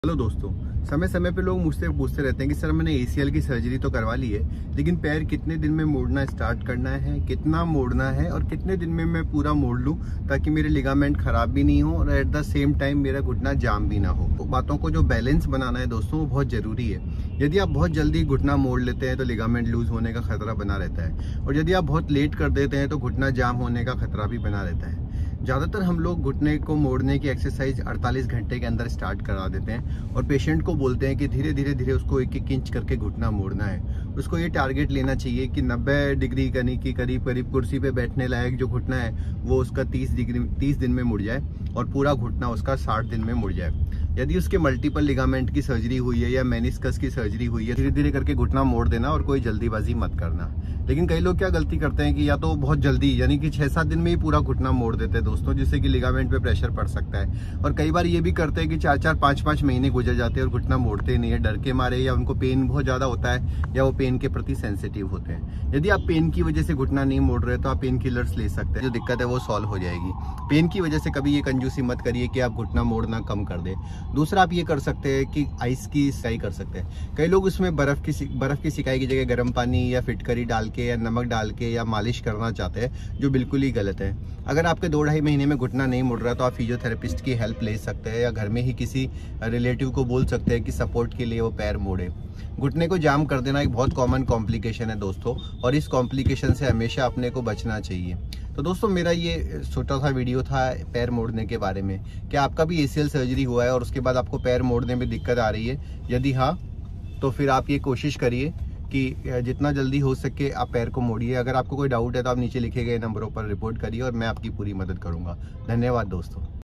Hello दोस्तों, समय समय पे लोग मुझसे पूछते रहते हैं कि सर मैंने एसीएल की सर्जरी तो करवा ली है, लेकिन पैर कितने दिन में मोड़ना स्टार्ट करना है, कितना मोड़ना है और कितने दिन में मैं पूरा मोड़ लूं ताकि मेरे लिगामेंट खराब भी नहीं हो और एट द सेम टाइम मेरा घुटना जाम भी ना हो। तो बातों को जो बैलेंस बनाना है दोस्तों, वो बहुत जरूरी है। यदि आप बहुत जल्दी घुटना मोड़ लेते हैं तो लिगामेंट लूज होने का खतरा बना रहता है, और यदि आप बहुत लेट कर देते हैं तो घुटना जाम होने का खतरा भी बना रहता है। ज़्यादातर हम लोग घुटने को मोड़ने की एक्सरसाइज 48 घंटे के अंदर स्टार्ट करा देते हैं और पेशेंट को बोलते हैं कि धीरे धीरे उसको एक एक इंच करके घुटना मोड़ना है। उसको ये टारगेट लेना चाहिए कि 90 डिग्री यानी कि करीब कुर्सी पे बैठने लायक जो घुटना है वो उसका 30 दिन में मुड़ जाए और पूरा घुटना उसका 60 दिन में मुड़ जाए। यदि उसके मल्टीपल लिगामेंट की सर्जरी हुई है या मेनिस्कस की सर्जरी हुई है, धीरे धीरे करके घुटना मोड़ देना और कोई जल्दीबाजी मत करना। लेकिन कई लोग क्या गलती करते हैं कि या तो बहुत जल्दी यानी कि 6-7 दिन में ही पूरा घुटना मोड़ देते हैं दोस्तों, जिससे कि लिगामेंट पे प्रेशर पड़ सकता है। और कई बार ये भी करते हैं कि 4-4, 5-5 महीने गुजर जाते हैं और घुटना मोड़ते नहीं है, डर के मारे, या उनको पेन बहुत ज्यादा होता है या वो पेन के प्रति सेंसिटिव होते हैं। यदि आप पेन की वजह से घुटना नहीं मोड़ रहे तो आप पेन किलर्स ले सकते हैं, जो दिक्कत है वो सॉल्व हो जाएगी। पेन की वजह से कभी ये कंजूसी मत करिए कि आप घुटना मोड़ना कम कर दे। दूसरा, आप ये कर सकते हैं कि आइस की सिकाई कर सकते हैं। कई लोग उसमें बर्फ की सिकाई की जगह गर्म पानी या फिटकरी डाल के या नमक डाल के या मालिश करना चाहते हैं, जो बिल्कुल ही गलत है। अगर आपके 2-2.5 महीने में घुटना नहीं मुड़ रहा तो आप फिजियोथेरेपिस्ट की हेल्प ले सकते हैं या घर में ही किसी रिलेटिव को बोल सकते हैं कि सपोर्ट के लिए वो पैर मोड़े। घुटने को जाम कर देना एक बहुत कॉमन कॉम्प्लिकेशन है दोस्तों, और इस कॉम्प्लिकेशन से हमेशा अपने को बचना चाहिए। तो दोस्तों, मेरा ये छोटा सा वीडियो था पैर मोड़ने के बारे में। क्या आपका भी एसीएल सर्जरी हुआ है और उसके बाद आपको पैर मोड़ने में दिक्कत आ रही है? यदि हाँ, तो फिर आप ये कोशिश करिए कि जितना जल्दी हो सके आप पैर को मोड़िए। अगर आपको कोई डाउट है तो आप नीचे लिखे गए नंबरों पर रिपोर्ट करिए और मैं आपकी पूरी मदद करूंगा। धन्यवाद दोस्तों।